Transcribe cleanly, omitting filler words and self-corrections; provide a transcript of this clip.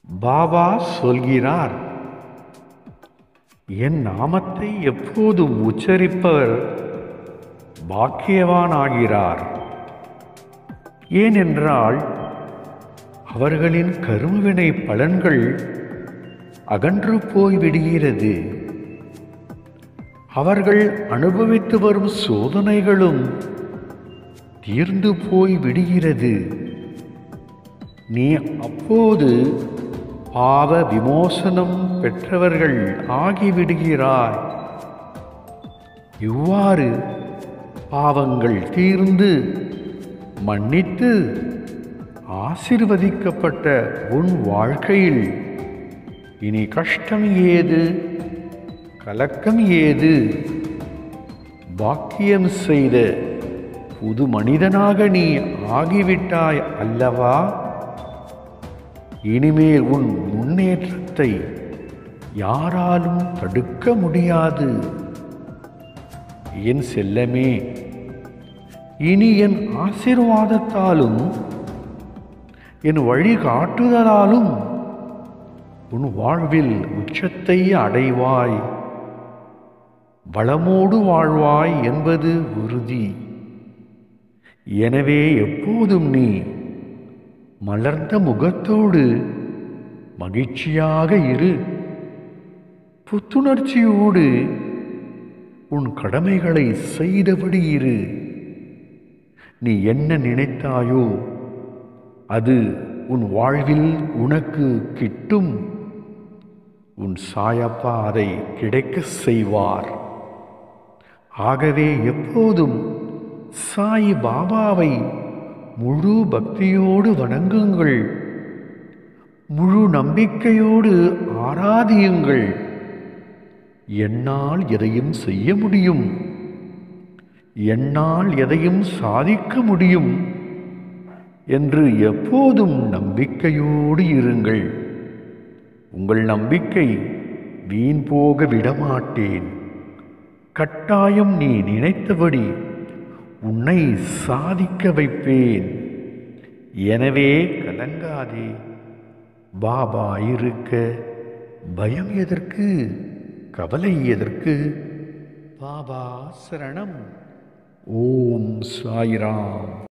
பாபா சொல்கிறார், என் நாமத்தை எப்போதும் உச்சரிப்பவர் பாக்கியவானாகிறார். ஏனென்றால் அவர்களின் கருமவினை பலன்கள் அகன்று போய்விடுகிறது. அவர்கள் அனுபவித்து வரும் சோதனைகளும் தீர்ந்து போய் விடுகிறது. நீ அப்போது பாவ விமோசனம் பெற்றவர்கள் ஆகிவிடுகிறாய். இவ்வாறு பாவங்கள் தீர்ந்து மன்னித்து ஆசீர்வதிக்கப்பட்ட உன் வாழ்க்கையில் இனி கஷ்டம் ஏது, கலக்கம் ஏது? பாக்கியம் செய்த புது மனிதனாக நீ ஆகிவிட்டாய் அல்லவா? இனிமேல் உன் முன்னேற்றத்தை யாராலும் தடுக்க முடியாது. என் செல்லமே, இனி என் ஆசீர்வாதத்தாலும் என் வழிகாட்டுதலாலும் உன் வாழ்வில் உச்சத்தை அடைவாய், வளமோடு வாழ்வாய் என்பது உறுதி. எனவே எப்போதும் நீ மலர்ந்த முகத்தோடு மகிழ்ச்சியாக இரு. புத்துணர்ச்சியோடு உன் கடமைகளை செய்தபடி இரு. நீ என்ன நினைத்தாயோ அது உன் வாழ்வில் உனக்கு கிட்டும். உன் சாயப்பா அதை கிடைக்க செய்வார். ஆகவே எப்போதும் சாய் பாபாவை முழு பக்தியோடு வணங்குங்கள், முழு நம்பிக்கையோடு ஆராதியுங்கள். என்னால் எதையும் செய்ய முடியும், என்னால் எதையும் சாதிக்க முடியும் என்று எப்போதும் நம்பிக்கையோடு இருங்கள். உங்கள் நம்பிக்கை வீண் போக விடமாட்டேன். கட்டாயம் நீ நினைத்தபடி உன்னை சாதிக்க வைப்பேன். எனவே கலங்காதே. பாபா இருக்க பயம் எதற்கு, கவலை எதற்கு? பாபா சரணம். ஓம் சாய்ராம்.